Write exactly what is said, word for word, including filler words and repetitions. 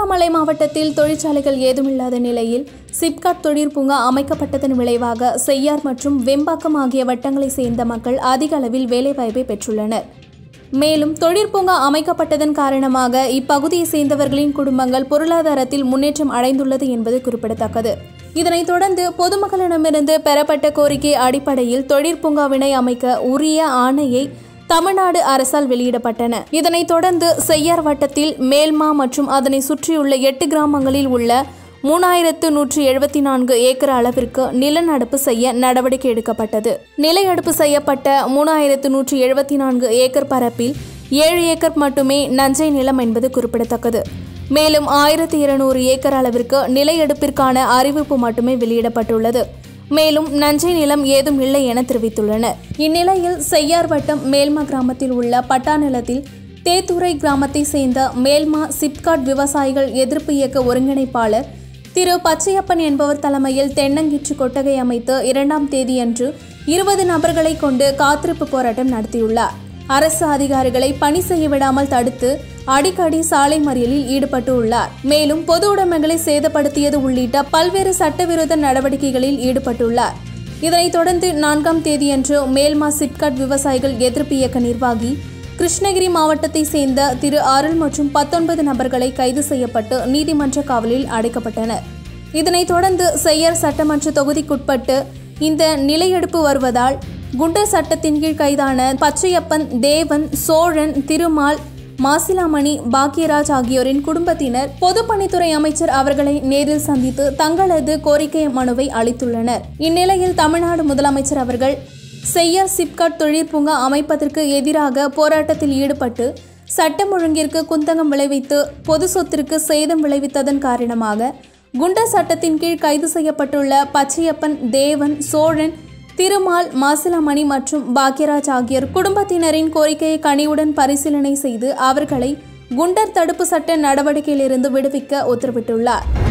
திருவண்ணாமலை மாவட்டத்தில் தொழிற்சாலைகள் ஏதுமில்லாத நிலையில் சிப்காட் தொழிற்பூங்கா அமைக்கப்பட்டதன் விளைவாக செய்யார் மற்றும் வெம்பாக்கம் ஆகிய வட்டங்களைச் சேர்ந்த மக்கள் அதிக அளவில் வேலைவாய்ப்பை பெற்றுள்ளனர். மேலும் தொழிற்பூங்கா அமைக்கப்பட்டதன் காரணமாக இப்பகுதியைச் சேர்ந்தவர்களின் குடும்பங்கள் பொருளாதாரத்தில் முன்னேற்றம் அடைந்துள்ளது என்பது குறிப்பிடத்தக்கது. இதனைத் தொடர்ந்து பொதுமக்களிடமிருந்து பெறப்பட்ட கோரிக்கை அடிப்படையில் தொழிற்பூங்காவினை அமைக்க உரிய ஆணையை தமிழ்நாடு அரசால் வெளியிடப்பட்டன. இதனைத் தொடர்ந்து செய்யார் வட்டத்தில் மேல்மா மற்றும் அதனை சுற்றியுள்ள எட்டு கிராமங்களில் உள்ள மூணாயிரத்து நூற்றி எழுபத்தி நான்கு ஏக்கர் அளவிற்கு நிலநடுப்பு செய்ய நடவடிக்கை எடுக்கப்பட்டது. நிலையடுப்பு செய்யப்பட்ட மூணாயிரத்து நூற்றி எழுபத்தி நான்கு ஏக்கர் பரப்பில் ஏழு ஏக்கர் மட்டுமே நஞ்சை நிலம் என்பது குறிப்பிடத்தக்கது. மேலும் ஆயிரத்தி இருநூறு ஏக்கர் அளவிற்கு நிலையெடுப்பிற்கான அறிவிப்பு மட்டுமே வெளியிடப்பட்டுள்ளது. மேலும் நஞ்சை நிலம் ஏதும் இல்லை என தெரிவித்துள்ளனர். இந்நிலையில் செய்யார் வட்டம் மேல்மா கிராமத்தில் உள்ள பட்டா நிலத்தில் தேத்துரை கிராமத்தை சேர்ந்த மேல்மா சிப்காட் விவசாயிகள் எதிர்ப்பு இயக்க ஒருங்கிணைப்பாளர் திரு பச்சையப்பன் என்பவர் தலைமையில் தென்னங்கீற்று கொட்டகை அமைத்து இரண்டாம் தேதியன்று இருபது நபர்களை கொண்டு காத்திருப்பு போராட்டம் நடத்தியுள்ளார். அரசு அதிகாரிகளை பணி செய்ய விடாமல் தடுத்து அடிக்கடி சாலை மறியலில் ஈடுபட்டு உள்ளார். மேலும் பொது உடைமைகளை சேதப்படுத்தியது உள்ளிட்ட பல்வேறு சட்டவிரோத நடவடிக்கைகளில் ஈடுபட்டுள்ளார். இதனைத் தொடர்ந்து நான்காம் தேதியன்று மேல்மா சிப்காட் விவசாயிகள் எதிர்ப்பு இயக்க நிர்வாகி கிருஷ்ணகிரி மாவட்டத்தை சேர்ந்த திரு அருள் மற்றும் பத்தொன்பது நபர்களை கைது செய்யப்பட்டு நீதிமன்ற காவலில் அடைக்கப்பட்டனர். இதனைத் தொடர்ந்து செய்யார் சட்டமன்ற தொகுதிக்குட்பட்டு இந்த நிலையெடுப்பு வருவதால் குண்டர் சட்டத்தின் கீழ் கைதான பச்சையப்பன், தேவன், சோழன், திருமால், மாசிலாமணி, பாக்கியராஜ் ஆகியோரின் குடும்பத்தினர் பொதுப்பணித்துறை அமைச்சர் அவர்களை நேரில் சந்தித்து தங்களது கோரிக்கை மனுவை அளித்துள்ளனர். இந்நிலையில் தமிழ்நாடு முதலமைச்சர் அவர்கள் செய்யார் சிப்காட் தொழிற்பூங்கா அமைப்பதற்கு எதிராக போராட்டத்தில் ஈடுபட்டு சட்டம் ஒழுங்கிற்கு குந்தகம் விளைவித்து பொது சொத்திற்கு சேதம் விளைவித்ததன் காரணமாக குண்டர் சட்டத்தின் கீழ் கைது செய்யப்பட்டுள்ள பச்சையப்பன், தேவன், சோழன், திருமால், மாசிலாமணி மற்றும் பாக்கியராஜ் ஆகியோர் குடும்பத்தினரின் கோரிக்கையை கனிவுடன் பரிசீலனை செய்து அவர்களை குண்டர் தடுப்பு சட்ட நடவடிக்கையிலிருந்து விடுவிக்க உத்தரவிட்டுள்ளார்.